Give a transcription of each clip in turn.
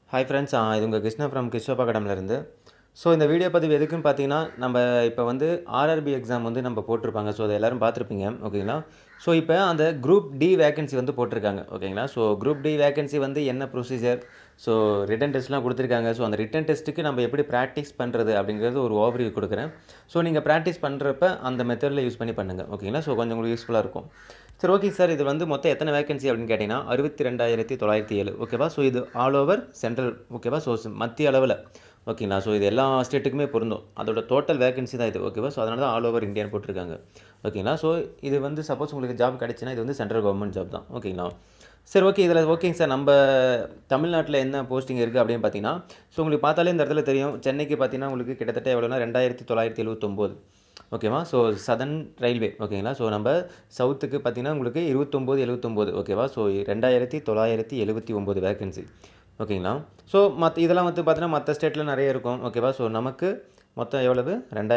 Hi friends, இது உங்கள் Krishna from Krishnappa கடம்லேருந்து. ஸோ இந்த வீடியோ பதிவு எதுக்குன்னு பார்த்தீங்கன்னா, நம்ம இப்போ வந்து ஆர்ஆர்பி எக்ஸாம் வந்து நம்ம போட்டிருப்பாங்க. ஸோ அதை எல்லோரும் பார்த்துருப்பீங்க, ஓகேங்களா. ஸோ இப்போ அந்த குரூப் டி வேகன்சி வந்து போட்டிருக்காங்க, ஓகேங்களா. ஸோ குரூப் டி வேகன்சி வந்து என்ன ப்ரொசீஜர், ஸோ ரிட்டன் டெஸ்ட்லாம் கொடுத்துருக்காங்க. ஸோ அந்த ரிட்டன் டெஸ்ட்டுக்கு நம்ம எப்படி ப்ராக்டிஸ் பண்ணுறது அப்படிங்கிறது ஒரு ஓவர்வியூ கொடுக்குறேன். ஸோ நீங்கள் ப்ராக்டிஸ் பண்ணுறப்ப அந்த மெத்தடில் யூஸ் பண்ணி பண்ணுங்கள், ஓகேங்களா. ஸோ கொஞ்சம் உங்களுக்கு யூஸ்ஃபுல்லாக இருக்கும். சரி, ஓகே சார், இது வந்து மொத்தம் எத்தனை வேகன்சி அப்படின்னு கேட்டிங்கன்னா 62,907, ஓகேவா. ஸோ இது ஆல் ஓவர் சென்ட்ரல், ஓகேவா. ஸோ மத்திய அளவில், ஓகேங்களா. ஸோ இது எல்லா ஸ்டேட்டுக்குமே பொருந்தும். அதோட டோட்டல் வேகன்சி தான் இது, ஓகேவா. ஸோ அதனால தான் ஆல் ஓவர் இந்தியான்னு போட்டிருக்காங்க, ஓகேங்களா. ஸோ இது வந்து சப்போஸ் உங்களுக்கு ஜாப் கிடச்சுன்னா இது வந்து சென்ட்ரல் கவர்மெண்ட் ஜாப் தான், ஓகேங்களா. சரி, ஓகே. இதில் ஓகேங்க சார், நம்ம தமிழ்நாட்டில் என்ன போஸ்டிங் இருக்குது அப்படின்னு பார்த்தீங்கன்னா, ஸோ உங்களுக்கு பார்த்தாலே இந்த இடத்துல தெரியும். சென்னைக்கு பார்த்தீங்கன்னா உங்களுக்கு கிட்டத்தட்ட எவ்வளோனா 2,979, ஓகேவா. ஸோ சதர்ன் ரயில்வே, ஓகேங்களா. ஸோ நம்ம சவுத்துக்கு பார்த்தீங்கன்னா உங்களுக்கு 2979, ஓகேவா. ஸோ 2,979 வேகன்சி, ஓகேங்களா. ஸோ இதெல்லாம் வந்து பார்த்தீங்கன்னா மற்ற ஸ்டேட்டில் நிறைய இருக்கும், ஓகேவா. ஸோ நமக்கு மொத்தம் எவ்வளவு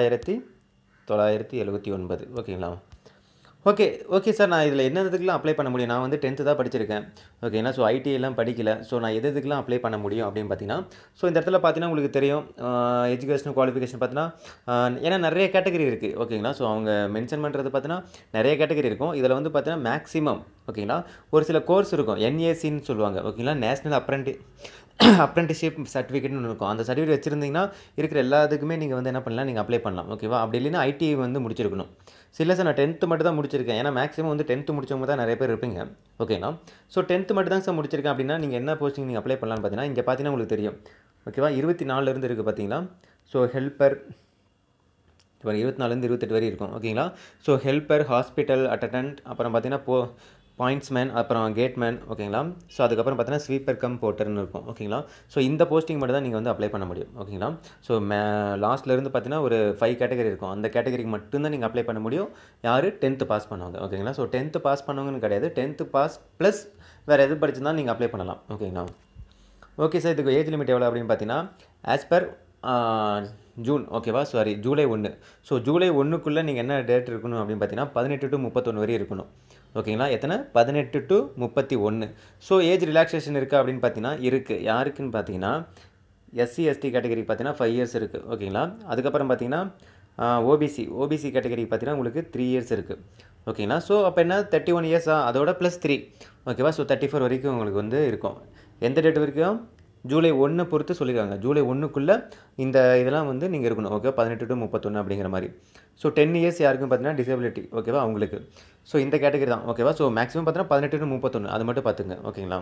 2,979, ஓகேங்களா. ஓகே, ஓகே சார், நான் இதில் என்னதுக்கெலாம் அப்ளை பண்ண முடியும்? நான் வந்து 10th தான் படிச்சிருக்கேன், ஓகேங்களா. ஸோ ஐடி எல்லாம் படிக்கல. ஸோ நான் எதுக்கெலாம் அப்ளை பண்ண முடியும் அப்படின்னு பார்த்தீங்கன்னா, ஸோ இந்த இடத்துல பார்த்தீங்கன்னா உங்களுக்கு தெரியும், எஜுகேஷன் குவாலிஃபிகேஷன் பார்த்தீங்கன்னா ஏன்னா நிறைய கேட்டகரி இருக்குது, ஓகேங்களா. ஸோ அவங்க மென்ஷன் பண்ணுறது பார்த்தீங்கன்னா நிறைய கேட்டகரி இருக்கும். இதில் வந்து பார்த்தீங்கன்னா மேக்ஸிமம், ஓகேங்களா, ஒரு சில கோர்ஸ் இருக்கும், என்ஏசின்னு சொல்லுவாங்க, ஓகேங்களா. நேஷ்னல் அப்ரெண்டிஸ்ஷிப் சர்டிஃபிகேட்னு ஒன்று இருக்கும். அந்த சர்டிஃபிகேட் வச்சுருந்தீங்கன்னா இருக்கிற எல்லாத்துக்குமே நீங்கள் வந்து என்ன பண்ணலாம், நீங்கள் அப்ளை பண்ணலாம், ஓகேவா. அப்படி இல்லைன்னா ஐடி வந்து முடிச்சிருக்கணும். இல்லை சார், நான் 10th மட்டும் தான் முடிச்சிருக்கேன். ஏன்னா மேக்ஸிமம் வந்து 10th முடிச்சவங்க தான் நிறைய பேர் இருப்பீங்க, ஓகேங்களா. ஸோ 10th மட்டும் தான் சார் முடிச்சிருக்கேன் அப்படின்னா நீங்கள் என்ன போஸ்டிங் நீங்கள் அப்ளை பண்ணலான்னு பார்த்தீங்கன்னா, இங்கே பார்த்தீங்கன்னா உங்களுக்கு தெரியும், ஓகேவா. 24 இருக்குது பார்த்தீங்களா. ஸோ ஹெல்ப்பர், இப்போ 24 28 வரை இருக்கும், ஓகேங்களா. ஸோ ஹெல்ப்பர், ஹாஸ்பிட்டல் அட்டண்டன்ட், அப்புறம் பார்த்தீங்கன்னா பாயிண்ட்ஸ்மேன், அப்புறம் கேட்மேன், ஓகேங்களா. ஸோ அதுக்கப்புறம் பார்த்தீங்கன்னா ஸ்வீப்பர் கம் போர்ட்டர்னு இருக்கும், ஓகேங்களா. ஸோ இந்த போஸ்டிங் மட்டும் தான் நீங்கள் வந்து அப்ளை பண்ண முடியும், ஓகேங்களா. ஸோ லாஸ்ட்லேருந்து பார்த்தீங்கன்னா ஒரு 5 கேட்டகரி இருக்கும். அந்த கேட்டகரிக்கு மட்டும்தான் நீங்கள் அப்ளை பண்ண முடியும். யார் 10th பாஸ் பண்ணுவாங்க, ஓகேங்களா. ஸோ 10th பாஸ் பண்ணவங்கன்னு கிடையாது, 10th பாஸ் ப்ளஸ் வேறு எது படிச்சிருந்தாலும் நீங்கள் அப்ளை பண்ணலாம், ஓகேங்களா. ஓகே சார், இதுக்கு ஏஜ் லிமிட் எவ்வளோ அப்படின்னு பார்த்தீங்கன்னா ஆஸ் பர் ஜூன், ஓகேவா. Sorry, July 1. ஸோ ஜூலை 1க்குள்ளே நீங்கள் என்ன டேட் இருக்கணும் அப்படின்னு பார்த்தீங்கன்னா 18 to 31 வரை இருக்கணும், ஓகேங்களா. எத்தனை? 18 to 31. ஸோ ஏஜ் ரிலாக்ஸேஷன் இருக்குது அப்படின்னு பார்த்தீங்கன்னா இருக்குது. யாருக்குன்னு பார்த்தீங்கன்னா எஸ்சி எஸ்டி கேட்டகரிக்கு பார்த்தீங்கன்னா 5 years இருக்குது, ஓகேங்களா. அதுக்கப்புறம் பார்த்தீங்கன்னா ஓபிசி கேட்டகரிக்கு பார்த்தீங்கன்னா உங்களுக்கு 3 years இருக்குது, ஓகேங்களா. ஸோ அப்போ என்ன 31 years அதோட ப்ளஸ் 3, ஓகேவா. ஸோ 34 வரைக்கும் உங்களுக்கு வந்து இருக்கும். எந்த டேட் வரைக்கும்? ஜூலை 1 பொறுத்து சொல்லியிருக்காங்க. ஜூலை 1க்குள்ளே இந்த இதெல்லாம் வந்து நீங்கள் இருக்கணும், ஓகே. 18 to 31 அப்படிங்கிற மாதிரி. ஸோ 10 years யாருக்கும் பார்த்தீங்கன்னா டிசபிலிட்டி, ஓகேவா, அவங்களுக்கு. ஸோ இந்த கேட்டகரி தான், ஓகேவா. ஸோ மேக்ஸிமம் பார்த்தீங்கன்னா 18 to 31, அது மட்டும் பார்த்துங்க, ஓகேங்களா.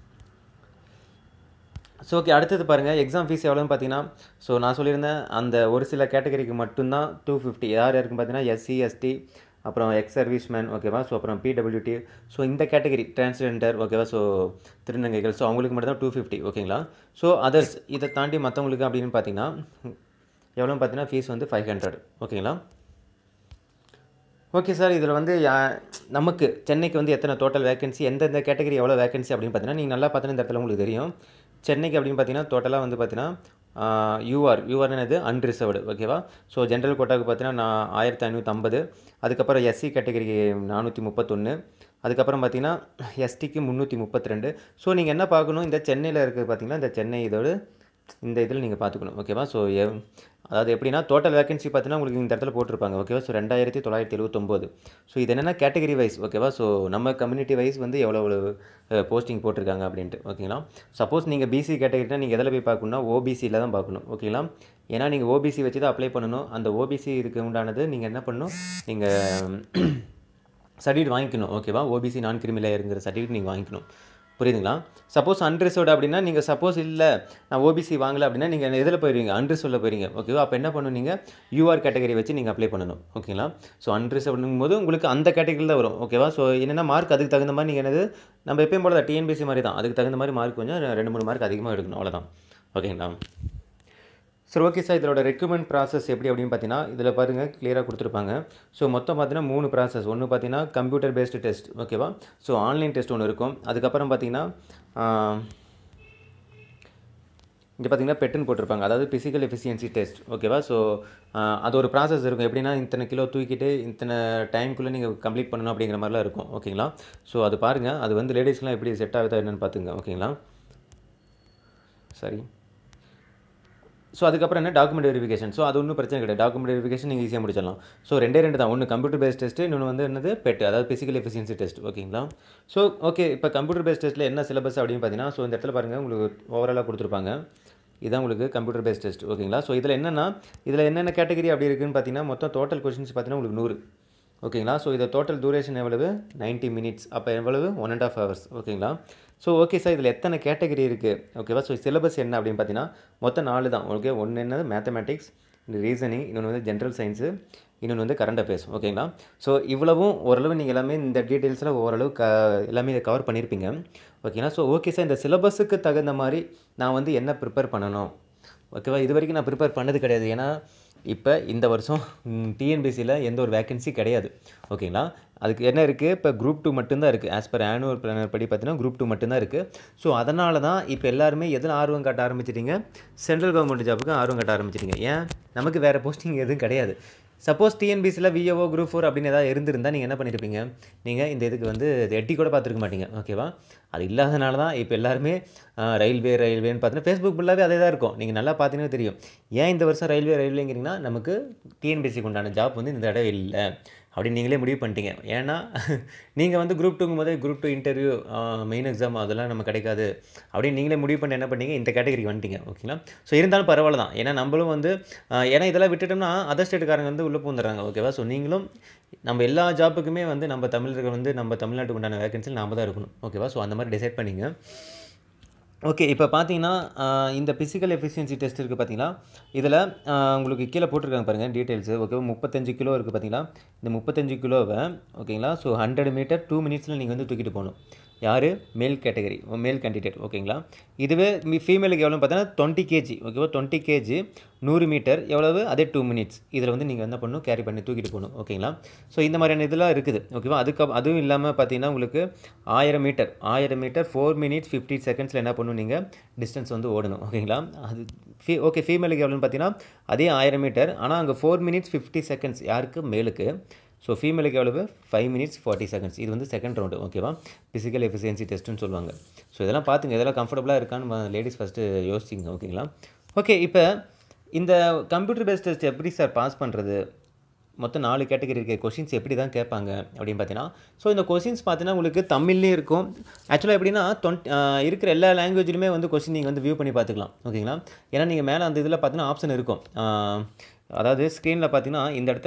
ஸோ ஓகே, அடுத்தது பாருங்கள், எக்ஸாம் ஃபீஸ் எவ்வளோன்னு பார்த்தீங்கன்னா, ஸோ நான் சொல்லியிருந்தேன் அந்த ஒரு சில கேட்டகரிக்கு மட்டும்தான் 250. யாருக்குன்னு பார்த்தீங்கன்னா எஸ்சி எஸ்டி, அப்புறம் எக்ஸ் சர்வீஸ்மேன், ஓகேவா. ஸோ அப்புறம் பிடபிள்யூடி, ஸோ இந்த கேட்டகரி டிரான்ஸ்ஜெண்டர், ஓகேவா. ஸோ திருநங்கைகள், ஸோ அவங்களுக்கு மட்டும் தான் 250, ஓகேங்களா. ஸோ அதர்ஸ், இதை தாண்டி மற்றவங்களுக்கு அப்படின்னு பார்த்தீங்கன்னா எவ்வளோன்னு பார்த்தீங்கன்னா ஃபீஸ் வந்து 500, ஓகேங்களா. ஓகே சார், இதில் வந்து நமக்கு சென்னைக்கு வந்து எத்தனை டோட்டல் வேகன்சி, எந்தெந்த கேட்டகரி எவ்வளோ வேகன்சி அப்படின்னு பார்த்தீங்கன்னா நீங்கள் நல்லா பார்த்தீங்கன்னா இந்த இடத்துல உங்களுக்கு தெரியும். சென்னைக்கு அப்படின்னு பார்த்தீங்கன்னா டோட்டலாக வந்து பார்த்தீங்கன்னா யூஆர்னது அன்ரிசர்வ்டு, ஓகேவா. ஸோ ஜென்ரல் கோட்டாவுக்கு பார்த்தீங்கன்னா 1550, அதுக்கப்புறம் எஸ்சி கேட்டகரிக்கு 431, அதுக்கப்புறம் பார்த்தீங்கன்னா எஸ்டிக்கு 332. ஸோ நீங்கள் என்ன பார்க்கணும், இந்த சென்னையில் இருக்குது பார்த்தீங்கன்னா, இந்த சென்னை இதோடு இந்த இதில் நீங்கள் பார்த்துக்கணும், ஓகேவா. ஸோ அதாவது எப்படின்னா டோட்டல் வேகன்சி பார்த்தீங்கன்னா உங்களுக்கு இந்த இடத்துல போட்டிருப்பாங்க, ஓகேவா. ஸோ 2,979. ஸோ இது என்னென்னா கேட்டகரி வைஸ், ஓகேவா. ஸோ நம்ம கம்யூனிட்டி வைஸ் வந்து எவ்வளோ போஸ்டிங் போட்டிருக்காங்க அப்படின்ட்டு, ஓகேங்களா. சப்போஸ் நீங்கள் பிசி கேட்டகரினா நீங்கள் எதில் போய் பார்க்கணுன்னா ஓபிசியில் தான் பார்க்கணும், ஓகேங்களா. ஏன்னா நீங்கள் ஓபிசி வச்சு தான் அப்ளை பண்ணணும். அந்த ஓபிசி இதுக்கு உண்டானது நீங்கள் என்ன பண்ணணும், நீங்கள் சர்டிஃபிகேட் வாங்கிக்கணும், ஓகேவா. ஓபிசி நான் கிரிமி லேயருங்கிற சர்டிஃபிகேட் நீங்கள் வாங்கிக்கணும், புரியுதுங்களா. சப்போஸ் அன்ரிசர்வ்டு அப்படின்னா நீங்கள் சப்போஸ் இல்லை நான் ஓபிசி வாங்கலை அப்படின்னா நீங்கள் எதில் போயிடுவீங்க, அன்ரிசர்வ்டில் போயிடுவீங்க, ஓகேவா. அப்போ என்ன பண்ணணும், நீங்கள் யூஆர் கேட்டகரி வச்சு நீங்கள் அப்ளை பண்ணணும், ஓகேங்களா. ஸோ அன்ரிசர்வ்டுங்கும் போது உங்களுக்கு அந்த கேட்டகரியில் தான் வரும், ஓகேவா. ஸோ என்னென்னா மார்க் அதுக்கு தகுந்த மாதிரி நீங்கள் என்னது நம்ம எப்பயும் போல டிஎன்பிசி மாதிரி தான், அதுக்கு தகுந்த மாதிரி மார்க் கொஞ்சம் 2-3 மார்க் அதிகமாக எடுக்கணும், அவ்வளோதான், ஓகேங்களா. சரி, ஓகே சார், இதோட ரெக்ரூட்மெண்ட் ப்ராசஸ் எப்படி அப்படின்னு பார்த்தீங்கன்னா இதில் பாருங்கள் கிளியராக கொடுத்துருப்பாங்க. ஸோ மொத்தம் பார்த்தீங்கன்னா 3 ப்ராசஸ். ஒன்று பார்த்தீங்கன்னா கம்ப்யூட்டர் பேஸ்டு டெஸ்ட், ஓகேவா. ஸோ ஆன்லைன் டெஸ்ட் ஒன்று இருக்கும். அதுக்கப்புறம் பார்த்தீங்கன்னா இங்கே பார்த்தீங்கன்னா பெட்டுன்னு போட்டிருப்பாங்க, அதாவது ஃபிசிக்கல் எஃபிஷியன்சி டெஸ்ட், ஓகேவா. ஸோ அது ஒரு ப்ராசஸ் இருக்கும். எப்படின்னா இத்தனை கிலோ தூக்கிட்டு இத்தனை டைமுக்குள்ளே நீங்கள் கம்ப்ளீட் பண்ணணும் அப்படிங்கிற மாதிரிலாம் இருக்கும், ஓகேங்களா. ஸோ அது பாருங்கள், அது வந்து லேடிஸ்லாம் எப்படி செட் ஆகுதா என்னென்னு பார்த்துங்க, ஓகேங்களா. சாரி. ஸோ அதுக்கப்புறம் என்ன டாக்குமெண்ட் வெரிஃபிகேஷன். ஸோ அது ஒன்றும் பிரச்சனை கிடையாது. டாக்குமெண்ட் வெரிஃபிகேஷன் நீங்கள் ஈஸியாக முடிச்சிடலாம். ஸோ 2 தான். ஒன்று கம்ப்யூட்டர் பேஸ்ட் டெஸ்ட்டு, இன்னொன்று வந்து என்னது பெட், அதாவது பிசிக்கல் எஃபிஷியன்சி டெஸ்ட். ஓகேங்களா? ஸோ ஓகே, இப்போ கம்ப்யூட்டர் பேஸ்ட் டெஸ்ட்டில் என்ன சிலபஸ் அப்படின்னு பார்த்தீங்கன்னா, ஸோ இந்த இடத்துல பாருங்கள் உங்களுக்கு ஓவராலாக கொடுத்துருப்பாங்க. இதுதான் உங்களுக்கு கம்ப்யூட்டர் பேஸ்ட் டெஸ்ட். ஓகேங்களா? ஸோ இதில் என்னென்ன கேட்டகரி அப்படி இருக்குன்னு பார்த்தீங்கன்னா, மொத்தம் டோட்டல் கொஸ்டின்ஸ் பார்த்தீங்கன்னா உங்களுக்கு 100. ஓகேங்களா? ஸோ இதை டோட்டல் டூரேஷன் எவ்வளவு 90 மினிட்ஸ். அப்போ எவ்வளவு 1.5 ஹவர்ஸ். ஓகேங்களா? ஸோ ஓகே சார், இதில் எத்தனை கேட்டகரி இருக்குது? ஓகேவா? ஸோ சிலபஸ் என்ன அப்படின்னு பார்த்தீங்கன்னா மொத்தம் 4 தான். ஓகே, ஒன்று என்னது மேத்தமேட்டிக்ஸ், ரீசனிங், இன்னொன்று வந்து ஜென்ரல் சயின்ஸு, இன்னொன்று வந்து கரண்ட் அஃபேர்ஸ். ஓகேங்களா? ஸோ இவ்வளவும் ஓரளவு நீங்கள் எல்லாமே இந்த டீட்டெயில்ஸில் ஓரளவு எல்லாமே இதை கவர் பண்ணியிருப்பீங்க. ஓகேங்களா? ஸோ ஓகே சார், இந்த சிலபஸுக்கு தகுந்த மாதிரி நான் வந்து என்ன ப்ரிப்பேர் பண்ணணும்? ஓகேவா? இது வரைக்கும் நான் ப்ரிப்பேர் பண்ணது கிடையாது. ஏன்னா இப்போ இந்த வருஷம் டிஎன்பிசியில் எந்த ஒரு வேக்கன்சி கிடையாது. ஓகேங்களா? அதுக்கு என்ன இருக்குது, இப்போ குரூப் 2 மட்டும்தான் இருக்குது. ஆஸ் பர் ஆனுவல் பிளானர் படி பார்த்தீங்கன்னா குரூப் 2 மட்டும்தான் இருக்குது. ஸோ அதனால தான் இப்போ எல்லாருமே எதில் ஆர்வம் காட்ட ஆரம்பிச்சிட்டிங்க? சென்ட்ரல் கவர்மெண்ட் ஜாபுக்கு ஆர்வம் காட்ட ஆரம்பிச்சிட்டிங்க. ஏன்? நமக்கு வேறு போஸ்டிங் எதுவும் கிடையாது. சப்போஸ் டிஎன்பிசியில் விஏஓ குரூப் 4 அப்படின்னு ஏதாவது இருந்திருந்தால் நீங்கள் என்ன பண்ணியிருப்பீங்க? நீங்கள் இந்த இதுக்கு வந்து எட்டி கூட பார்த்துருக்க மாட்டீங்க. ஓகேவா? அது இல்லாதனால தான் இப்போ எல்லாருமே ரயில்வேன்னு பார்த்தீங்கன்னா ஃபேஸ்புக் ஃபுல்லாகவே அதே தான் இருக்கும். நீங்கள் நல்லா பார்த்தீங்கன்னா தெரியும். ஏன் இந்த வருஷம் ரயில்வேங்கிறீங்கன்னா நமக்கு டிஎன்பிசிக்கு உண்டான ஜாப் வந்து இந்த தடவை இல்லை அப்படின்னு நீங்களே முடிவு பண்ணிட்டீங்க. ஏன்னா நீங்கள் வந்து குரூப் 2ங்கும் போது குரூப் 2 இன்டர்வியூ, மெயின் எக்ஸாம் அதெல்லாம் நம்ம கிடைக்காது அப்படின்னு நீங்களே முடிவு பண்ணி என்ன பண்ணீங்க, இந்த கேட்டகரிக்கு வந்துட்டீங்க. ஓகேங்களா? ஸோ இருந்தாலும் பரவாயில்ல தான். ஏன்னா நம்மளும் வந்து ஏன்னா இதெல்லாம் விட்டுட்டோம்னா அதர் ஸ்டேட்டுக்காரங்க வந்து உள்ளே பூந்துடுறாங்க. ஓகேவா? ஸோ நீங்களும் நம்ம எல்லா ஜாப்புக்குமே வந்து நம்ம தமிழர்கள் வந்து நம்ம தமிழ்நாட்டுக்கு உண்டான வேகன்சியில் நாம தான் இருக்கணும். ஓகேவா? ஸோ அந்த மாதிரி டிசைட் பண்ணிங்க. ஓகே, இப்போ பார்த்தீங்கன்னா இந்த பிசிக்கல் எஃபிஷியன்சி டெஸ்ட் இருக்குது பார்த்தீங்களா? இதில் உங்களுக்கு கீழே போட்டிருக்காங்க பாருங்கள் டீட்டெயில்ஸு. ஓகேவா? 35 கிலோ இருக்குது பார்த்தீங்களா? இந்த 35 கிலோவை ஓகேங்களா? ஸோ 100 மீட்டர் 2 மினிட்ஸில் நீங்கள் வந்து தூக்கிட்டு போகணும். யார்? மேல் கேட்டகரி, மேல் கேண்டிடேட். ஓகேங்களா? இதுவே ஃபீமேலுக்கு எவ்வளோன்னு பார்த்தீங்கன்னா 20 கேஜி. ஓகேவா? 20 கேஜி 100 மீட்டர் எவ்வளவு? அதே 2 மினிட்ஸ். இதில் வந்து நீங்கள் என்ன பண்ணணும், கேரி பண்ணி தூக்கிட்டு போகணும். ஓகேங்களா? ஸோ இந்த மாதிரியான இதெல்லாம் இருக்குது. ஓகேவா? அதுவும் இல்லாமல் பார்த்தீங்கன்னா உங்களுக்கு 1000 மீட்டர் 4 மினிட்ஸ் 50 செகண்ட்ஸில் என்ன பண்ணணும், நீங்கள் டிஸ்டன்ஸ் வந்து ஓடணும். ஓகேங்களா? அது ஓகே, ஃபீமேலுக்கு எவ்வளோன்னு பார்த்தீங்கன்னா அதே 1000 மீட்டர், ஆனால் அங்கே 4 மினிட்ஸ் 50 செகண்ட்ஸ். யாருக்கு? மேலுக்கு. ஸோ ஃபீமேலுக்கு எவ்வளவு? 5 மினிட்ஸ் 40 செகண்ட்ஸ். இது வந்து செகண்ட் ரவுண்டு. ஓகேவா? ஃபிசிக்கல் எஃபிஷியன்சி டெஸ்ட்டுன்னு சொல்லுவாங்க. ஸோ இதெல்லாம் பார்த்துங்க, இதெல்லாம் கம்ஃபர்டபுளாக இருக்கான்னு லேடிஸ் ஃபஸ்ட்டு யோசிச்சிங்க. ஓகேங்களா? ஓகே, இப்போ இந்த கம்ப்யூட்டர் பேஸ்ட் டெஸ்ட் எப்படி சார் பாஸ் பண்ணுறது? மொத்தம் 4 கேட்டகரி இருக்க கொஷின்ஸ் எப்படி தான் கேட்பாங்க அப்படின்னு பார்த்தீங்கன்னா, ஸோ இந்த கொஷின்ஸ் பார்த்தீங்கன்னா உங்களுக்கு தமிழ்லேயும் இருக்கும். ஆக்சுவலாக எப்படின்னா இருக்கிற எல்லா லாங்குவேஜ்லையுமே வந்து கொஷின் நீங்கள் வந்து வியூ பண்ணி பார்த்துக்கலாம். ஓகேங்களா? ஏன்னா நீங்கள் மேலே அந்த இதில் பார்த்தீங்கன்னா ஆப்ஷன் இருக்கும். அதாவது ஸ்க்ரீனில் பார்த்தீங்கன்னா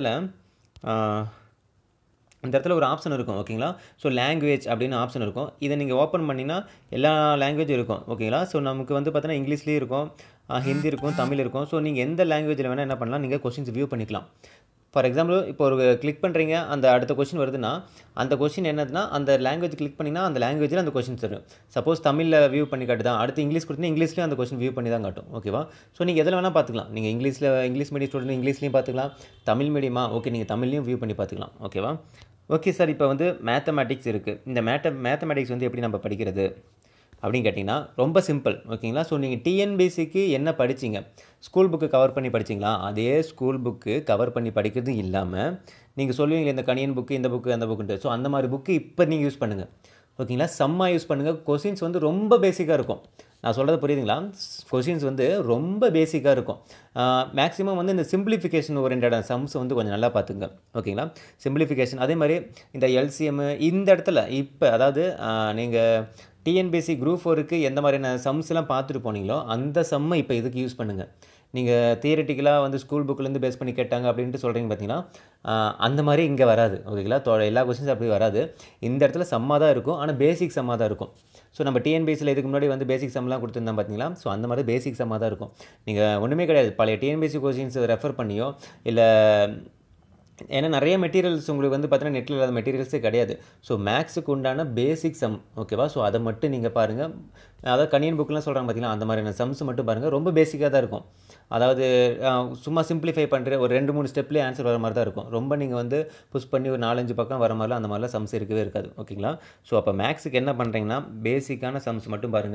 இந்த இடத்துல ஒரு ஆப்ஷன் இருக்கும். ஓகேங்களா? ஸோ லாங்குவேஜ் அப்படின்னு ஆப்ஷன் இருக்கும். இதை நீங்கள் ஓப்பன் பண்ணிங்கன்னா எல்லா லாங்குவேஜும் இருக்கும். ஓகேங்களா? ஸோ நமக்கு வந்து பார்த்தீங்கன்னா இங்கிலீஷ்லேயும் இருக்கும், ஹிந்தி இருக்கும், தமிழ் இருக்கும். ஸோ நீங்கள் எந்த லாங்குவேஜில் வேணால் என்ன பண்ணலாம், நீங்கள் கொஷின்ஸ் வியூ பண்ணிக்கலாம். ஃபார் எக்ஸாம்பிள் இப்போ ஒரு கிளிக் பண்ணுறீங்க, அந்த அடுத்த கொஷின் வருதுன்னா அந்த கொஷின் என்னதுன்னா அந்த லாங்குவேஜ் கிளிக் பண்ணிங்கன்னா அந்த லாங்குவேஜில் அந்த கொஷின்ஸ் வரும். சப்போஸ் தமிழில் வியூ பண்ணி காட்டுதான், அடுத்து இங்கிலீஷ் கொடுத்தீங்கன்னா இங்கிலீஷ்லேயும் அந்த கொஷின் வியூ பண்ணி தான் காட்டும். ஓகேவா? ஸோ நீங்கள் எதில் வேணால் பார்த்துக்கலாம். நீங்கள் இங்கிலீஷ் மீடியம் ஸ்டூடெண்ட் இங்கிலீஷ்லேயும் பார்த்துக்கலாம், தமிழ் மீடியமா ஓகே நீங்கள் தமிழ்லையும் வியூ பண்ணி பார்த்துக்கலாம். ஓகேவா? ஓகே சார், இப்போ வந்து மேத்தமேட்டிக்ஸ் இருக்குது. இந்த மேத்தமேட்டிக்ஸ் வந்து எப்படி நம்ம படிக்கிறது அப்படின்னு கேட்டிங்கன்னா ரொம்ப சிம்பிள். ஓகேங்களா? ஸோ நீங்கள் டிஎன்பிசிக்கு என்ன படிச்சிங்க, ஸ்கூல் புக்கு கவர் பண்ணி படிச்சிங்களா? அதே ஸ்கூல் புக்கு கவர் பண்ணி படிக்கிறதும் இல்லாமல் நீங்கள் சொல்லுவீங்களே இந்த கணியன் புக்கு, இந்த புக்கு, அந்த புக்குன்ட்டு. ஸோ அந்த மாதிரி புக்கு இப்போ நீங்கள் யூஸ் பண்ணுங்கள். ஓகேங்களா? செம்மா யூஸ் பண்ணுங்கள். கொஷின்ஸ் வந்து ரொம்ப பேசிக்காக இருக்கும். நான் சொல்கிறது புரியுதுங்களா? கொஷின்ஸ் வந்து ரொம்ப பேசிக்காக இருக்கும். மேக்ஸிமம் வந்து இந்த சிம்பிளிஃபிகேஷன் ஓரியன்டான சம்ஸ் வந்து கொஞ்சம் நல்லா பார்த்துங்க. ஓகேங்களா? சிம்பிளிஃபிகேஷன் அதே மாதிரி இந்த எல்சிஎம் இந்த இடத்துல இப்போ அதாவது நீங்கள் டிஎன்பிசி குரூப் 4க்கு எந்த மாதிரியான சம்ஸ்லாம் பார்த்துட்டு போனீங்களோ அந்த சம்மை இப்போ இதுக்கு யூஸ் பண்ணுங்கள். நீங்கள் தியரிட்டிக்கலாக வந்து ஸ்கூல் புக்கிலேருந்து பேஸ் பண்ணி கேட்டாங்க அப்படின்ட்டு சொல்கிறீங்க பார்த்தீங்கன்னா, அந்த மாதிரி இங்கே வராது. ஓகேங்களா? எல்லா கொஸ்டின்ஸ் அப்படி வராது. இந்த இடத்துல சம்மாக தான் இருக்கும், ஆனால் பேசிக் சம்மாக தான் இருக்கும். ஸோ நம்ம டிஎன்பிசியில் இதுக்கு முன்னாடி வந்து பேசிக் சம்லாம் கொடுத்துருந்தோம் பார்த்தீங்களா? ஸோ அந்த மாதிரி பேசிக் சம்மாக தான் இருக்கும். நீங்கள் ஒன்றுமே கிடையாது, பழைய டிஎன்பிசி கொஸ்டின்ஸ் ரெஃபர் பண்ணியோ இல்லை, ஏன்னா நிறைய மெட்டீரியல்ஸ் உங்களுக்கு வந்து பார்த்தீங்கன்னா நெட்டில் இல்லாத மெட்டீரியல்ஸே கிடையாது. ஸோ மேக்ஸுக்கு உண்டான பேசிக் சம். ஓகேவா? ஸோ அதை மட்டும் நீங்கள் பாருங்கள். அதாவது கணியன் புக்கெலாம் சொல்கிறாங்க பார்த்தீங்களா, அந்த மாதிரியான சம்ஸ் மட்டும் பாருங்கள். ரொம்ப பேசிக்காக தான் இருக்கும். அதாவது சும்மா சிம்பிளிஃபை பண்ணுற ஒரு 2-3 ஸ்டெப்லேயே ஆன்சர் வர மாதிரி தான் இருக்கும். ரொம்ப நீங்கள் வந்து புஷ் பண்ணி ஒரு 4-5 பக்கம் வர மாதிரிலாம் அந்த மாதிரிலாம் சம்ஸ் இருக்கவே இருக்காது. ஓகேங்களா? ஸோ அப்போ மேக்ஸுக்கு என்ன பண்ணுறீங்கன்னா பேசிக்கான சம்ஸ் மட்டும் பாருங்கள்.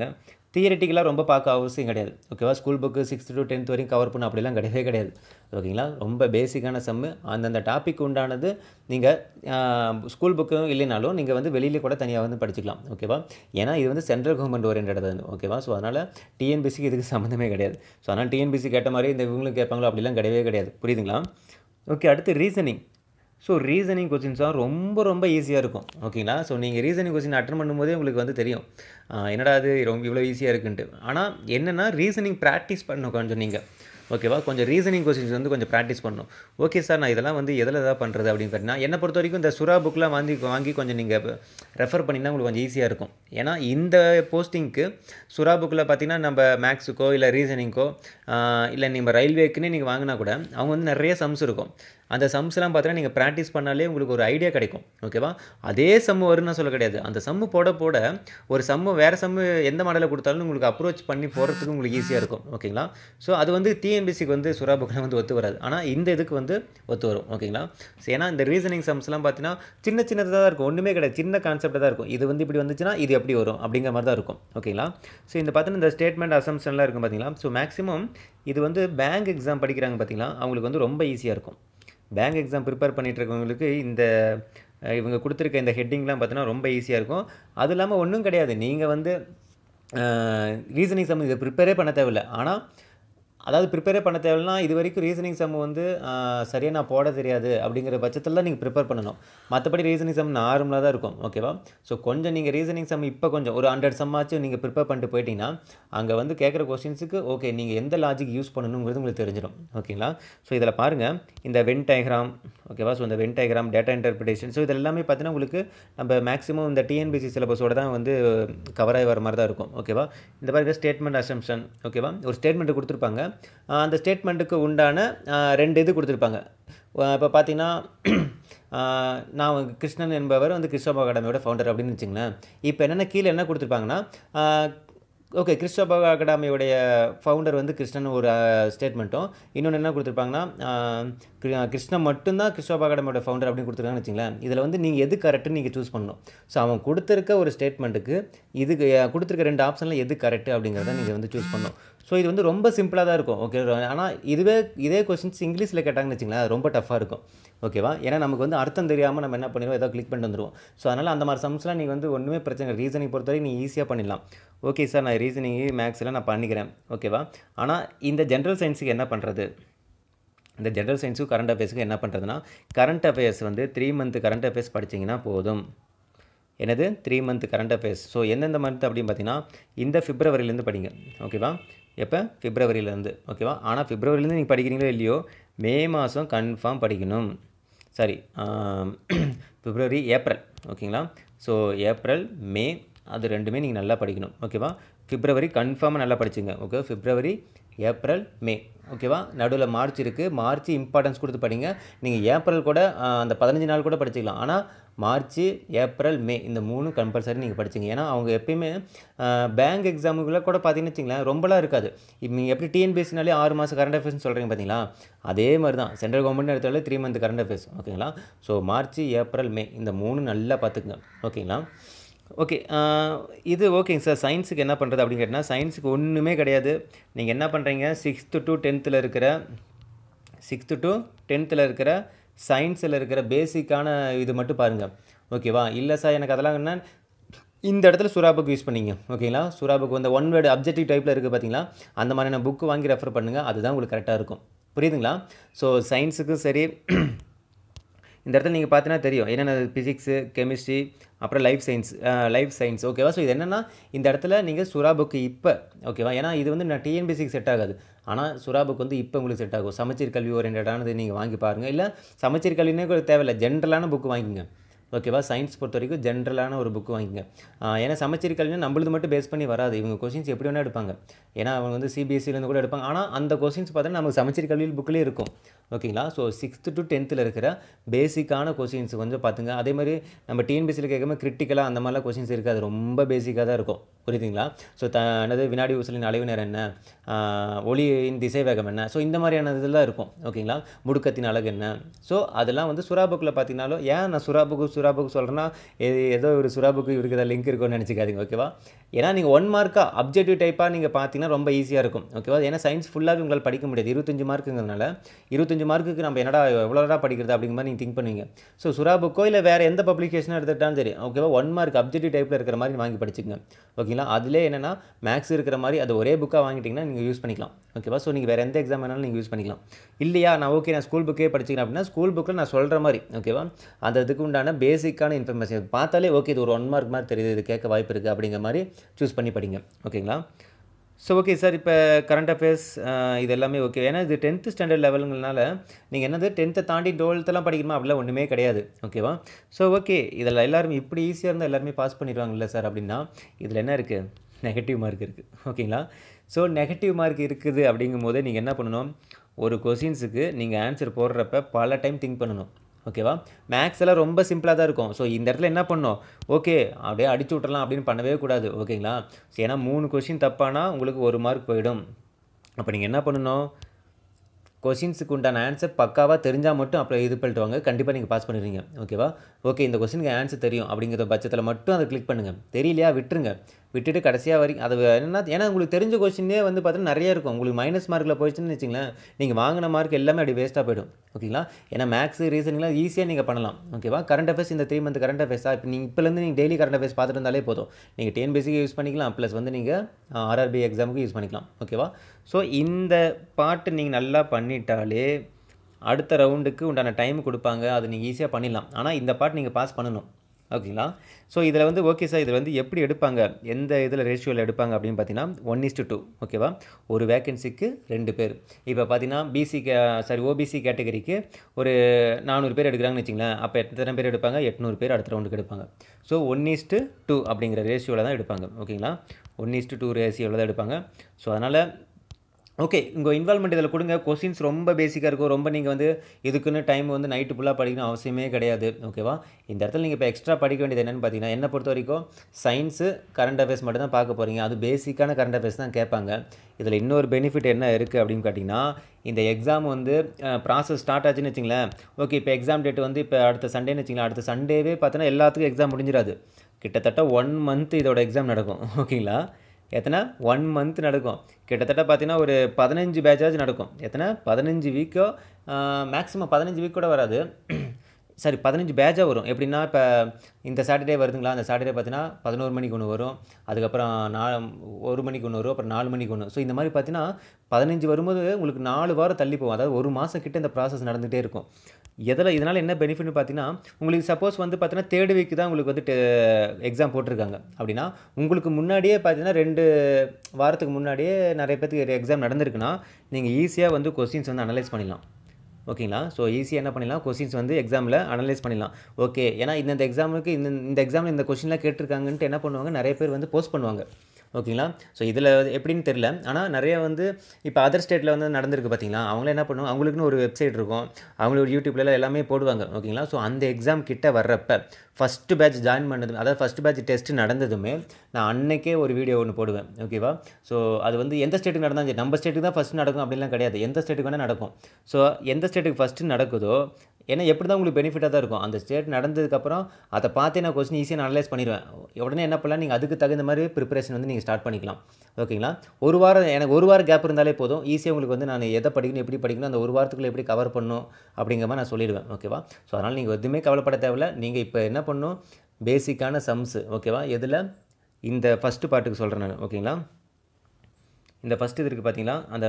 தியரிட்டிக்கலாக ரொம்ப பார்க்க அவசியம் கிடையாது. ஓகேவா? School book 6th to 10th வரைக்கும் கவர் பண்ண அப்படிலாம் கிடையவே கிடையாது. ஓகேங்களா? ரொம்ப பேசிக்கான சம்மு. அந்தந்த டாபிக் உண்டானது நீங்கள் ஸ்கூல் புக்கும் இல்லைனாலும் நீங்கள் வந்து வெளியில கூட தனியாக வந்து படிச்சுக்கலாம். ஓகேவா? ஏன்னா இது வந்து சென்ட்ரல் கவர்மெண்ட் ஓரியன்டட். ஓகேவா? ஸோ அதனால் டிஎன்பிசிக்கு இதுக்கு சம்மந்தமே கிடையாது. ஸோ அதனால் டிஎன்பிசி கேட்ட மாதிரி இந்த இவங்களுக்கு கேட்பாங்களோ அப்படிலாம் கிடையவே கிடையாது. புரியுதுங்களா? ஓகே, அடுத்து ரீசனிங். ஸோ ரீசனிங் கொஸ்டின்ஸாக ரொம்ப ஈஸியாக இருக்கும். ஓகேங்களா? ஸோ நீங்கள் ரீசனிங் கொஸ்டின் அட்டன் பண்ணும்போதே உங்களுக்கு வந்து தெரியும் என்னடா அது ரொம்ப இவ்வளோ ஈஸியாக இருக்குன்ட்டு. ஆனால் என்னென்னா ரீசனிங் ப்ராக்டிஸ் பண்ணணும் கொஞ்சம் நீங்கள். ஓகேவா? கொஞ்சம் ரீசனிங் கொஸ்டின்ஸ் வந்து கொஞ்சம் ப்ராக்டிஸ் பண்ணணும். ஓகே சார், நான் இதெல்லாம் வந்து எதில் தான் பண்ணுறது அப்படின்னு பார்த்தீங்கன்னா, என்னை பொறுத்த வரைக்கும் இந்த சுறா புக்கெலாம் வாங்கி கொஞ்சம் நீங்கள் ரெஃபர் பண்ணிங்கன்னா உங்களுக்கு கொஞ்சம் ஈஸியாக இருக்கும். ஏன்னா இந்த போஸ்டிங்க்கு சுறா புக்கில் பார்த்தீங்கன்னா நம்ம மேக்ஸுக்கோ இல்லை ரீசனிங்க்கோ இல்லை நீங்கள் ரயில்வேக்குன்னே நீங்கள் வாங்கினா கூட அவங்க வந்து நிறைய சம்ஸ் இருக்கும். அந்த சம்ஸ்லாம் பார்த்தீங்கன்னா நீங்கள் ப்ராக்டிஸ் பண்ணாலே உங்களுக்கு ஒரு ஐடியா கிடைக்கும். ஓகேவா? அதே சம்மு வரும்னு சொல்ல கிடையாது. அந்த சம்மு போட ஒரு சம்மு வேறு சம்மு எந்த மாடலில் கொடுத்தாலும் உங்களுக்கு அப்ரோச் பண்ணி போகிறதுக்கு உங்களுக்கு ஈஸியாக இருக்கும். ஓகேங்களா? ஸோ அது வந்து டிஎன்பிசிக்கு வந்து சுறா புக்கில் வந்து ஒத்து வராது. ஆனால் இந்த இதுக்கு வந்து ஒத்து வரும். ஓகேங்களா? ஸோ ஏன்னா இந்த ரீசனிங் சம்ஸ்லாம் பார்த்தீங்கன்னா சின்னதாக தான் இருக்கும். ஒன்றுமே கிடையாது, சின்ன கான்செப்டாக தான் இருக்கும். இது வந்து இப்படி வந்துச்சுன்னா இது எப்படி வரும் அப்படிங்கிற மாதிரி தான் இருக்கும். ஓகேங்களா? ஸோ இந்த பார்த்தீங்கன்னா இந்த ஸ்டேட்மெண்ட் அசம்ஷன்லாம் இருக்கும் பார்த்தீங்களா? ஸோ மேக்ஸிமம் இது வந்து பேங்க் எக்ஸாம் படிக்கிறாங்க பார்த்தீங்களா, அவங்களுக்கு வந்து ரொம்ப ஈஸியாக இருக்கும். பேங்க் எக்ஸாம் ப்ரிப்பேர் பண்ணிகிட்டு இருக்கவங்களுக்கு இந்த இவங்க கொடுத்துருக்க இந்த ஹெட்டிங்லாம் பார்த்தீங்கன்னா ரொம்ப ஈஸியாக இருக்கும். அது இல்லாமல் ஒன்றும் கிடையாது, நீங்கள் வந்து ரீசனிங் சம் இதை ப்ரிப்பேரே பண்ண தேவையில்லை. ஆனால் அதாவது ப்ரிப்பேரே பண்ண தேவைன்னா இது வரைக்கும் ரீசனிங் சம் வந்து சரியாக நான் போட தெரியாது அப்படிங்கிற பட்சத்தில் தான் நீங்கள் ப்ரிப்பேர் பண்ணணும். மற்றபடி ரீசனிங் சம் நார்மலாக தான் இருக்கும். ஓகேவா? ஸோ கொஞ்சம் நீங்கள் ரீசனிங் சம் இப்போ கொஞ்சம் ஒரு 100 சம்மாச்சும் நீங்கள் ப்ரிப்பேர் பண்ணிட்டு போயிட்டீங்கன்னா அங்கே வந்து கேட்குற கொஸ்டின்ஸுக்கு ஓகே நீங்கள் எந்த லாஜிக் யூஸ் பண்ணணுங்கிறது உங்களுக்கு தெரிஞ்சிடும். ஓகேங்களா? ஸோ இதில் பாருங்கள், இந்த வென் டயக்ராம். ஓகேவா? ஸோ இந்த Venn diagram, data interpretation, so இது எல்லாமே பார்த்தீங்கன்னா உங்களுக்கு நம்ம மேக்ஸிமம் இந்த டிஎன்பிசி சிலபஸோட தான் வந்து கவராகி வர மாதிரி தான் இருக்கும். ஓகேவா? இந்த பாருங்க, ஸ்டேட்மெண்ட் அசம்ஷன். ஓகேவா? ஒரு ஸ்டேட்மெண்ட்டு கொடுத்துருப்பாங்க. அந்த ஸ்டேட்மெண்ட்டுக்கு உண்டான 2 இது கொடுத்துருப்பாங்க. இப்போ பார்த்தீங்கன்னா நான் கிருஷ்ணன் என்பவர் வந்து கிறிஸ்டோபா அகாடமியோட ஃபவுண்டர் அப்படின்னு வச்சுங்களேன். இப்போ என்னென்ன கீழே என்ன கொடுத்துருப்பாங்கன்னா ஓகே, கிறிஸ்டோபா அகாடமியோடைய ஃபவுண்டர் வந்து கிருஷ்ணன் ஒரு ஸ்டேட்மெண்ட்டும், இன்னொன்று என்ன கொடுத்துருப்பாங்கன்னா கிருஷ்ணன் மட்டும்தான் கிறிஸ்டோபா அகாடமியோட ஃபவுண்டர் அப்படின்னு கொடுத்துருக்காங்கன்னு வச்சுங்களேன். இதில் வந்து நீங்கள் எது கரெக்டுன்னு நீங்கள் சூஸ் பண்ணணும். ஸோ அவன் கொடுத்துருக்க ஒரு ஸ்டேட்மெண்ட்டுக்கு இதுக்கு கொடுத்துருக்க 2 ஆப்ஷனில் எது கரெக்டு அப்படிங்கிறத நீங்கள் வந்து சூஸ் பண்ணணும். ஸோ இது வந்து ரொம்ப சிம்பிளாக தான் இருக்கும். ஓகே, ஆனால் இதே கொஸ்டின்ஸ் இங்கிலீஷில் கேட்டாங்கன்னு வச்சுங்களேன், அது ரொம்ப டஃப்பாக இருக்கும். ஓகேவா? ஏன்னா நமக்கு வந்து அர்த்தம் தெரியாமல் நம்ம என்ன பண்ணிடுவோம், ஏதோ கிளிக் பண்ணிட்டு வந்துடுவோம். ஸோ அதனால் அந்த மாதிரி சம்ஸ்லாம் நீங்கள் வந்து ஒன்றுமே பிரச்சனை, ரீசனிங் பொறுத்தவரைக்கும் நீங்கள் ஈஸியாக பண்ணிடலாம். ஓகே சார், நான் ரீசனிங்கு மேக்ஸ்லாம் நான் பண்ணிக்கிறேன். ஓகேவா? ஆனால் இந்த ஜென்ரல் சயின்ஸுக்கு என்ன பண்ணுறது? இந்த ஜென்ரல் சயின்ஸுக்கு கரண்ட் அஃபேர்ஸுக்கு என்ன பண்ணுறதுன்னா, கரண்ட் அஃபேர்ஸ் வந்து 3 மந்த் கரண்ட் அஃபேர்ஸ் படிச்சிங்கன்னா போதும். என்னது 3 மந்த் கரண்ட் அஃபேர்ஸ். ஸோ எந்தெந்த மந்த் அப்படின்னு பார்த்தீங்கன்னா இந்த பிப்ரவரியிலேருந்து படிங்க. ஓகேவா? எப்போ? பிப்ரவரியிலேருந்து. ஓகேவா? ஆனால் பிப்ரவரியிலேருந்து நீங்கள் படிக்கிறீங்களோ இல்லையோ, மே மாதம் கன்ஃபார்ம் படிக்கணும். Sorry, February, April. ஓகேங்களா? ஸோ ஏப்ரல், மே, அது ரெண்டுமே நீங்கள் நல்லா படிக்கணும். ஓகேவா? பிப்ரவரி கன்ஃபார்மாக நல்லா படிச்சுங்க. ஓகே, பிப்ரவரி, ஏப்ரல், மே. ஓகேவா? நடுவில் மார்ச் இருக்குது. மார்ச் இம்பார்ட்டன்ஸ் கொடுத்து படிங்க. நீங்கள் ஏப்ரல் கூட அந்த 15 நாள் கூட படிச்சுக்கலாம். ஆனால் மார்ச், ஏப்ரல், மே இந்த 3 கம்பல்சரி நீங்கள் படிச்சிங்க. ஏன்னா அவங்க எப்பயுமே பேங்க் எக்ஸாமுக்குள்ளே கூட பார்த்தீங்கன்னு வச்சிங்களேன், ரொம்பலாம் இருக்காது. இப்போ நீங்கள் எப்படி டிஎன்பிஎஸ்சினாலே 6 மாதம் கரண்ட் அஃபேர்ஸ்னு சொல்கிறீங்க பார்த்தீங்களா, அதே மாதிரி தான் சென்ட்ரல் கவர்மெண்ட் எடுத்தாலே 3 மந்த் கரண்ட் அஃபேர்ஸ். ஓகேங்களா? ஸோ மார்ச், ஏப்ரல், மே இந்த 3 நல்லா பார்த்துக்குங்க. ஓகேங்களா? ஓகே, இது ஓகேங்க சார். சயின்ஸுக்கு என்ன பண்ணுறது அப்படின்னு கேட்டால், சயின்ஸுக்கு ஒன்றுமே கிடையாது. நீங்கள் என்ன பண்ணுறீங்க, 6th to 10th இருக்கிற சயின்ஸில் இருக்கிற பேசிக்கான இது மட்டும் பாருங்கள். ஓகேவா? இல்லை சார் எனக்கு அதெல்லாம் என்ன, இந்த இடத்துல சுறா புக் யூஸ் பண்ணிங்க. ஓகேங்களா? சுறா புக் வந்து 1 வேர்டு அப்ஜெக்டிவ் டைப்பில் இருக்குது பார்த்தீங்களா, அந்த மாதிரியான புக்கு வாங்கி ரெஃபர் பண்ணுங்கள். அதுதான் உங்களுக்கு கரெக்டாக இருக்கும். புரியுதுங்களா? ஸோ சயின்ஸுக்கும் சரி, இந்த இடத்துல நீங்கள் பார்த்தீங்கன்னா தெரியும் என்னென்ன ஃபிசிக்ஸு, கெமிஸ்ட்ரி, அப்புறம் லைஃப் சயின்ஸ். ஓகேவா? ஸோ இது என்னென்னா இந்த இடத்துல நீங்கள் சுறா புக்கு இப்போ, ஓகேவா, ஏன்னா இது வந்து நான் டிஎன்பிசிக்கு செட் ஆகாது. ஆனால் சுறா புக் வந்து இப்போ உங்களுக்கு செட் ஆகும். சமச்சீர் கல்வி ஓரியன்டானது நீங்கள் வாங்கி பாருங்கள். இல்லை சமச்சீர் கல்வினே கூட தேவையில்லை, ஜென்ரலான புக்கு வாங்கிங்க. ஓகேவா? சயின்ஸ் பொறுத்த வரைக்கும் ஜென்ரலான ஒரு புக்கு வாங்கிங்க. ஏன்னா சமச்சீர் கல்வினா நம்மளது மட்டும் பேஸ் பண்ணி வராது. இவங்க கொஸ்டின்ஸ் எப்படி வேணால் எடுப்பாங்க. ஏன்னா அவங்க வந்து சிபிஎஸ்சிலேருந்து கூட எடுப்பாங்க. ஆனால் அந்த கொஸ்டின்ஸ் பார்த்தீங்கன்னா நமக்கு சமச்சீர் கல்வியில் புக்கிலே இருக்கும். ஓகேங்களா? ஸோ 6th to 10th இருக்கிற பேசிக்கான கொஸ்டின்ஸ் கொஞ்சம் பார்த்துங்க. அதே மாதிரி நம்ம டிஎன்பிசியில் கேட்காம கிரிட்டிக்கலாக அந்த மாதிரிலாம் கொஸ்டின்ஸ் இருக்காது, ரொம்ப பேசிக்காக தான் இருக்கும். புரியுதுங்களா? ஸோ என்னது வினாடி ஊசலின் அலைவு நேரம் என்ன, ஒளியின் திசை வேகம் என்ன, ஸோ இந்த மாதிரியான இதெல்லாம் இருக்கும். ஓகேங்களா? முடுக்கத்தின் அழகு என்ன, ஸோ அதெல்லாம் வந்து சுறா புக்கில் பார்த்தீங்கன்னாலும், ஏன் நான் சுறா புக்கு சுறா புக் சொல்கிறேன்னா ஏதோ ஒரு சுறா புக்கு இருக்குதா லிங்க் இருக்கும்னு நினச்சிக்காதீங்க. ஓகேவா? ஏன்னா நீங்கள் 1 மார்க்காக அப்ஜெக்டிவ் டைப்பாக நீங்கள் பார்த்தீங்கன்னா ரொம்ப ஈஸியாக இருக்கும். ஓகேவா? ஏன்னா சயின்ஸ் ஃபுல்லாகவே உங்களால் படிக்க முடியாது. 25 மார்க்குங்கிறதுனால 25 மார்க்குக்கு நம்ம என்னடா எவ்வளோடா படிக்கிறது அப்படிங்கிற மாதிரி நீங்கள் திங்க் பண்ணுவீங்க. ஸோ சுறா புக்கோ இல்லை வேறு எந்த பப்ளிகேஷனோ எடுத்துக்கிட்டாலும் சரி, ஓகேவா? 1 மார்க் அப்ஜெக்டிவ் டைப்பில் இருக்கிற மாதிரி வாங்கி படிச்சுங்க. ஓகேங்களா? அதிலே என்னென்னா மேக்ஸ் இருக்கிற மாதிரி அது ஒரே புக்காக வாங்கிட்டிங்கன்னா நீங்கள் யூஸ் பண்ணிக்கலாம். ஓகேவா? ஸோ நீங்கள் வேறு எந்த எக்ஸாம் வேணாலும் நீங்கள் யூஸ் பண்ணிக்கலாம். இல்லையா நான் ஸ்கூல் புக்கே படிச்சிக்கிறேன் அப்படின்னா ஸ்கூல் புக்கில் நான் சொல்கிற மாதிரி, ஓகேவா, அந்த இதுக்கு உண்டான பேசிக்கான இன்ஃபர்மேஷன் பார்த்தாலே ஓகே இது ஒரு 1 மார்க் மாதிரி தெரியுது, இது கேட்க வாய்ப்பு இருக்குது அப்படிங்கிற மாதிரி சூஸ் பண்ணி படிங்க. ஓகேங்களா? ஸோ ஓகே சார், இப்போ கரண்ட் அஃபேர்ஸ் இது எல்லாமே ஓகே. ஏன்னா இது 10th ஸ்டாண்டர்ட் லெவலுங்கிறனால நீங்கள் என்னது 10th தாண்டி 12th படிக்கணுமா அப்படிலாம் ஒன்றுமே கிடையாது. ஓகேவா? ஸோ ஓகே, இதில் எல்லாருமே இப்படி ஈஸியாக இருந்தால் எல்லாருமே பாஸ் பண்ணிடுவாங்கல்ல சார் அப்படின்னா, இதில் என்ன இருக்குது? நெகட்டிவ் மார்க் இருக்குது. ஓகேங்களா? ஸோ நெகட்டிவ் மார்க் இருக்குது அப்படிங்கும் போது நீங்கள் என்ன பண்ணணும், ஒரு கொஷின்ஸுக்கு நீங்கள் ஆன்சர் போடுறப்ப பல டைம் திங்க் பண்ணணும். ஓகேவா? மேக்ஸ் எல்லாம் ரொம்ப சிம்பிளாக தான் இருக்கும். ஸோ இந்த இடத்துல என்ன பண்ணணும், ஓகே அப்படியே அடிச்சு விட்றலாம் அப்படின்னு பண்ணவே கூடாது. ஓகேங்களா? ஏன்னா 3 கொஷின் தப்பானா உங்களுக்கு 1 மார்க் போயிடும். அப்போ நீங்கள் என்ன பண்ணணும், கொஷின்ஸுக்கு உண்டான ஆன்சர் பக்காவாக தெரிஞ்சால் மட்டும் அப்புறம் இது பண்ணிட்டு வாங்க, கண்டிப்பாக நீங்கள் பாஸ் பண்ணிடுவீங்க. ஓகேவா? ஓகே இந்த கொஸ்டினுக்கு ஆன்சர் தெரியும் அப்படிங்கிற பட்சத்தில் மட்டும் அதை கிளிக் பண்ணுங்கள். தெரியலையா விட்டுருங்க. விட்டுட்டு கடைசியாக வரைக்கும் அது என்ன, ஏன்னா உங்களுக்கு தெரிஞ்ச கொஸ்டினே வந்து பார்த்தீங்கன்னா நிறைய இருக்கும். உங்களுக்கு மைனஸ் மார்க்கில் போயிடுச்சுன்னு வச்சுங்களேன், நீங்கள் வாங்கின மார்க் எல்லாமே அப்படி வேஸ்ட்டாக போயிடும். ஓகேங்களா? ஏன்னா மேக்ஸ் ரீசனிங்லாம் ஈஸியாக நீங்கள் பண்ணலாம். ஓகேவா? கரண்ட் அஃபேர்ஸ் இந்த 3 மந்த் கரண்ட் அஃபேர்ஸாக இப்போ நீங்கள் இப்போலேருந்து நீங்கள் டெய்லி கரண்ட் அஃபேர்ஸ் பார்த்துட்டு இருந்தாலே போதும். நீங்கள் டிஎன்பிஎஸ்சிக்கு யூஸ் பண்ணிக்கலாம், ப்ளஸ் வந்து நீங்கள் ஆர்ஆர்பி எக்ஸாமுக்கு யூஸ் பண்ணிக்கலாம். ஓகேவா? ஸோ இந்த பாட்டு நீங்கள் நல்லா பண்ணிட்டாலே அடுத்த ரவுண்டுக்கு உண்டான டைம் கொடுப்பாங்க, அது நீங்கள் ஈஸியாக பண்ணிடலாம். ஆனால் இந்த பாட்டு நீங்கள் பாஸ் பண்ணணும். ஓகேங்களா? ஸோ இதில் வந்து ஓகே சார், இதில் வந்து எப்படி எடுப்பாங்க, எந்த இதில் ரேஷியோவில் எடுப்பாங்க அப்படின்னு பார்த்தீங்கன்னா 1:2. ஓகேவா? ஒரு வேக்கன்சிக்கு 2 பேர். இப்போ பார்த்தீங்கன்னா ஓபிசி கேட்டகரிக்கு ஒரு 400 பேர் எடுக்கிறாங்கன்னு வச்சிங்களேன், அப்போ எத்தனை பேர் எடுப்பாங்க, 800 பேர் அடுத்த ரவுண்டுக்கு எடுப்பாங்க. ஸோ 1:2 அப்படிங்கிற ரேஷியோவில் தான் எடுப்பாங்க. ஓகேங்களா? 1:2 ரேஷியோவில் தான் எடுப்பாங்க. ஸோ அதனால் ஓகே உங்கள் இன்வால்மெண்ட் இதில் கொடுங்க. கொஸ்டின்ஸ் ரொம்ப பேசிக்காக இருக்கும். ரொம்ப நீங்கள் வந்து இதுக்குன்னு டைம் வந்து நைட்டு ஃபுல்லாக படிக்கணும் அவசியமே கிடையாது. ஓகேவா? இந்த இடத்துல நீங்கள் இப்போ எக்ஸ்ட்ரா படிக்க வேண்டியது என்னென்னு பார்த்தீங்கன்னா, என்னை பொறுத்த வரைக்கும் சயின்ஸு கரண்ட் அஃபேர்ஸ் மட்டும் தான் பார்க்க போகிறீங்க. அது பேசிக்கான கரண்ட் அஃபேர்ஸ் தான் கேட்பாங்க. இதில் இன்னொரு பெனிஃபிட் என்ன இருக்குது அப்படின்னு கேட்டிங்கன்னா, இந்த எக்ஸாம் வந்து ப்ராசஸ் ஸ்டார்ட் ஆச்சுன்னு வச்சிங்களேன். ஓகே இப்போ எக்ஸாம் டேட் வந்து இப்போ அடுத்த சண்டேன்னு வச்சிங்களேன், அடுத்த சண்டேவே பார்த்தீங்கன்னா எல்லாத்துக்கும் எக்ஸாம் முடிஞ்சிடாது. கிட்டத்தட்ட 1 மந்த் இதோட எக்ஸாம் நடக்கும். ஓகேங்களா? எத்தனை 1 மந்த் நடக்கும். கிட்டத்தட்ட பார்த்தீங்கன்னா ஒரு 15 பேட்சாச்சும் நடக்கும். எத்தனை 15 வீக்கோ, மேக்ஸிமம் 15 வீக் கூட வராது. சரி 15 பேட்சாக வரும். எப்படின்னா இப்போ இந்த சாட்டர்டே வருதுங்களா, அந்த சாட்டர்டே பார்த்தீங்கன்னா 11 மணிக்கு ஒன்று வரும், அதுக்கப்புறம் 1 மணிக்கு ஒன்று வரும், அப்புறம் 4 மணிக்கு ஒன்று. ஸோ இந்த மாதிரி பார்த்தீங்கன்னா 15 வரும்போது உங்களுக்கு 4 வாரம் தள்ளி போகும். அதாவது 1 மாதம் கிட்ட இந்த ப்ராசஸ் நடந்துகிட்டே இருக்கும். இதனால் என்ன பெனிஃபிட்னு பார்த்தீங்கன்னா, உங்களுக்கு சப்போஸ் வந்து பார்த்தீங்கன்னா 3rd வீக் தான் உங்களுக்கு வந்து எக்ஸாம் போட்டிருக்காங்க அப்படின்னா, உங்களுக்கு முன்னாடியே பார்த்தீங்கன்னா 2 வாரத்துக்கு முன்னாடியே நிறைய பேருக்கு எக்ஸாம் நடந்திருக்குன்னா, நீங்கள் ஈஸியாக வந்து கொஸ்டின்ஸ் வந்து அனலைஸ் பண்ணிடலாம். ஓகேங்களா? ஸோ ஈஸியாக என்ன பண்ணிடலாம், கொஸ்டின்ஸ் வந்து எக்ஸாமில் அனலைஸ் பண்ணிடலாம். ஓகே ஏன்னா இந்த எக்ஸாமுக்கு இந்த எக்ஸாமில் இந்த கொஸ்டின்லாம் கேட்டிருக்காங்கன்ட்டு என்ன பண்ணுவாங்க, நிறைய பேர் வந்து போஸ்ட் பண்ணுவாங்க. ஓகேங்களா? ஸோ இதில் எப்படின்னு தெரியல, ஆனால் நிறைய வந்து இப்போ அதர் ஸ்டேட்டில் வந்து நடந்திருக்கு பார்த்தீங்களா, அவங்கள என்ன பண்ணுவாங்க, அவங்களுக்குன்னு ஒரு வெப்சைட் இருக்கும், அவங்களோட யூடியூப்ல எல்லாமே போடுவாங்க. ஓகேங்களா? ஸோ அந்த எக்ஸாம் கிட்ட வர்றப்ப ஃபஸ்ட்டு பேட்ச் ஜாயின் பண்ணது, அதாவது ஃபஸ்ட்டு பேட்ச் டெஸ்ட்டு நடந்ததுமே நான் அன்னைக்கே ஒரு வீடியோ ஒன்று போடுவேன். ஓகேவா? ஸோ அது வந்து எந்த ஸ்டேட்டுக்கு நடந்தாலும் சரி, நம்ம ஸ்டேட்டுக்கு தான் ஃபஸ்ட்டு நடக்கும் அப்படின்லாம் கிடையாது, எந்த ஸ்டேட்டுக்கு வேணால் நடக்கும். ஸோ எந்த ஸ்டேட்டுக்கு ஃபஸ்ட்டு நடக்குதோ, ஏன்னா எப்படி தான் உங்களுக்கு பெனிஃபிட்டாக தான் இருக்கும். அந்த ஸ்டேட் நடந்ததுக்கப்புறம் அதை பார்த்து நான் கொஸ்டின் ஈஸியாக அனலைஸ் பண்ணிடுவேன். உடனே என்ன பண்ணலாம், நீங்கள் அதுக்கு தகுந்த மாதிரி ப்ரிப்பரேஷன் வந்து நீங்கள் ஸ்டார்ட் பண்ணிக்கலாம். ஓகேங்களா? எனக்கு ஒரு வாரம் கேப் இருந்தாலே போதும், ஈஸியாக உங்களுக்கு வந்து நான் எதை படிக்கணும், எப்படி படிக்கணும், அந்த ஒரு வாரத்துக்குள்ளே எப்படி கவர் பண்ணணும் அப்படிங்கிற மாதிரி நான் சொல்லிடுவேன். ஓகேவா? ஸோ அதனால் நீங்கள் எதுவுமே கவலைப்பட தேவையில்ல. நீங்கள் இப்போ என்ன பண்ணணும், பேசிக்கான சம்ஸு. ஓகேவா? எதில் இந்த ஃபஸ்ட்டு பார்ட்டுக்கு சொல்கிறேன் நான். ஓகேங்களா? இந்த ஃபஸ்ட்டு இது இருக்குது பார்த்தீங்களா, அந்த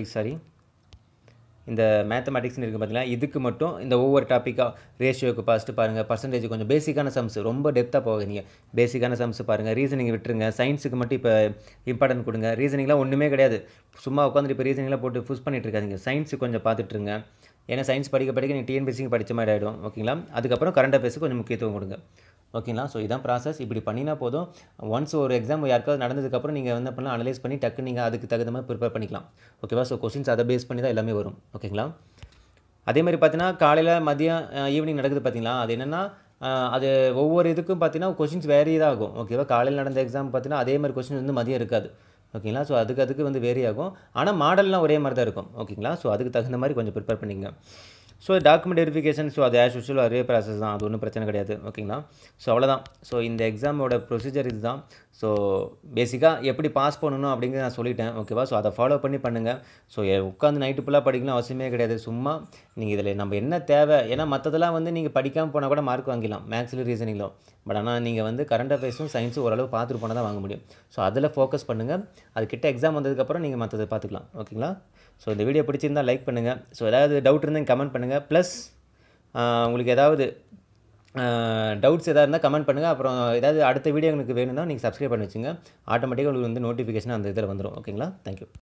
இந்த மேத்தமேட்டிக்ஸ்னு இருக்குது பார்த்தீங்களா, இதுக்கு மட்டும் இந்த ஒவ்வொரு டாப்பிக்காக ரேஷியோக்கு ஃபஸ்ட்டு பாருங்கள், பர்சன்டேஜ் கொஞ்சம் பேசிக்கான சம்ஸ், ரொம்ப டெப்த்தாக போகாதீங்க, பேசிக்கான சம்ஸ் பாருங்கள். ரீசனிங் விட்டுருங்க, சயின்ஸுக்கு மட்டும் இப்போ இம்பார்ட்டன்ட் கொடுங்க. ரீசனிங்லாம் ஒன்றுமே கிடையாது, சும்மா உட்காந்துட்டு இப்போ ரீசனிங்லாம் போட்டு புஷ் பண்ணிட்டு இருக்காதிங்க. சயின்ஸுக்கு கொஞ்சம் பார்த்துட்ருங்க, ஏன்னா சயின்ஸ் படிக்க நீங்கள் டிஎன்பிஎஸ்சிக்கு படித்த மாதிரி ஆகிடும். ஓகேங்களா? அதுக்கப்புறம் கரண்ட் அஃபேர்ஸுக்கு கொஞ்சம் முக்கியத்துவம் கொடுங்க. ஓகேங்களா? ஸோ இதான் ப்ராசஸ். இப்படி பண்ணினா போதும். ஒன்ஸ் ஒரு எக்ஸாம் யாருக்காவது நடந்ததுக்கப்புறம் நீங்கள் என்ன பண்ணலாம், அனலைஸ் பண்ணி டக்கு நீங்கள் அதுக்கு தகுந்த மாதிரி ப்ரிப்பேர் பண்ணிக்கலாம். ஓகேவா? ஸோ கொஸ்டின்ஸ் அதை பேஸ் பண்ணி தான் எல்லாமே வரும். ஓகேங்களா? அதே மாதிரி பார்த்தீங்கன்னா காலையில் மதியம் ஈவினிங் நடக்குது பார்த்தீங்களா, அது என்னென்னா அது ஒவ்வொரு இதுக்கும் பார்த்தீங்கன்னா கொஸ்டின்ஸ் வேரி தான் ஆகும். ஓகேவா? காலையில் நடந்த எக்ஸாம் பார்த்தீங்கன்னா அதே மாதிரி கொஸ்டின் வந்து மதியம் இருக்காது. ஓகேங்களா? ஸோ அதுக்கு வந்து வேரி ஆகும், ஆனால் மாடல்லாம் ஒரே மாதிரி தான் இருக்கும். ஓகேங்களா? ஸோ அதுக்கு தகுந்த மாதிரி கொஞ்சம் ப்ரிப்பேர் பண்ணிக்கங்க. ஸோ டாக்குமெண்ட் வெரிஃபிகேஷன் ஸோ அது ஆஸ் யூஷுவல் அதே ப்ராசஸ் தான், அது ஒன்றும் பிரச்சனை கிடையாது. ஓகேங்களா? ஸோ அவ்வளோதான். ஸோ இந்த எக்ஸாமோட ப்ரொசீஜர் இதுதான். ஸோ பேசிக்காக எப்படி பாஸ் பண்ணணும் அப்படிங்கிறத நான் சொல்லிட்டேன். ஓகேவா? ஸோ அதை ஃபாலோ பண்ணி பண்ணுங்கள். ஸோ உட்காந்து நைட்டு ஃபுல்லாக படிக்கணும் அவசியமே கிடையாது. சும்மா நீங்கள் இதில் நம்ம என்ன தேவை, ஏன்னா மற்றதெல்லாம் வந்து நீங்கள் படிக்காமல் போனால் கூட மார்க் வாங்கிடலாம் மேக்ஸில் ரீசனிங்கிலும். பட் ஆனால் நீங்கள் வந்து கரண்ட் அஃபேர்ஸும் சயின்ஸும் ஓரளவு பார்த்துட்டு போனால் தான் வாங்க முடியும். ஸோ அதில் ஃபோக்கஸ் பண்ணுங்கள். அதுக்கிட்ட எக்ஸாம் வந்ததுக்கப்புறம் நீங்கள் மற்றதை பார்த்துக்கலாம். ஓகேங்களா? ஸோ இந்த வீடியோ பிடிச்சிருந்தால் லைக் பண்ணுங்கள். ஸோ ஏதாவது டவுட் இருந்தால் கமெண்ட் பண்ணுங்கள். ப்ளஸ் உங்களுக்கு ஏதாவது டவுட்ஸ் எதாவது இருந்தால் கமெண்ட் பண்ணுங்கள். அப்புறம் ஏதாவது அடுத்த வீடியோ எனக்கு வேணும்னா நீங்கள் சப்ஸ்கிரைப் பண்ணி வச்சுங்க. ஆட்டோமேட்டிக்காக உங்களுக்கு வந்து நோட்டிஃபிகேஷன் அந்த இதில் வந்துடும். ஓகேங்களா? தேங்க்யூ.